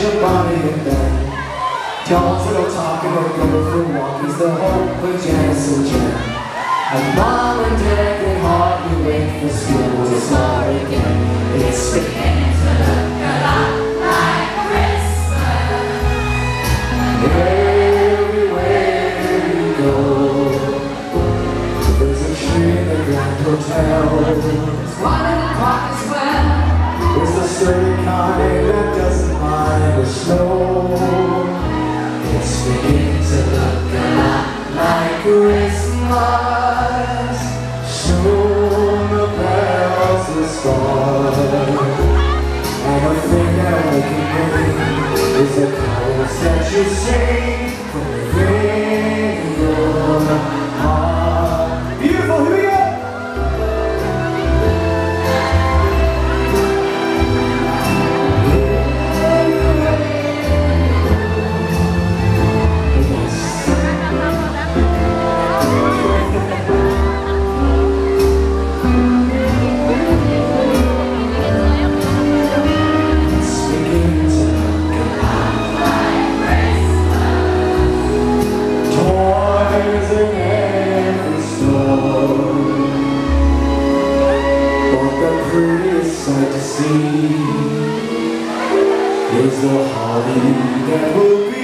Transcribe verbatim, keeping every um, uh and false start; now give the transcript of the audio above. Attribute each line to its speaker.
Speaker 1: your body in bed. Dolls that'll talk and will go for walkies, the hope of Janice and Jen. And mom and dad can hardly wait for school to start again. It's beginning to look a lot like Christmas. Everywhere you go, there's a tree in the Grand Hotel. There's one in the park as well. It's the sturdy kind that doesn't mind the snow. It's beginning to look a lot like Christmas. Soon the bells will start, and the thing that will keep me is the chorus that you sing from within your heart. Beautiful, here we go! Sight to see is the holly that will be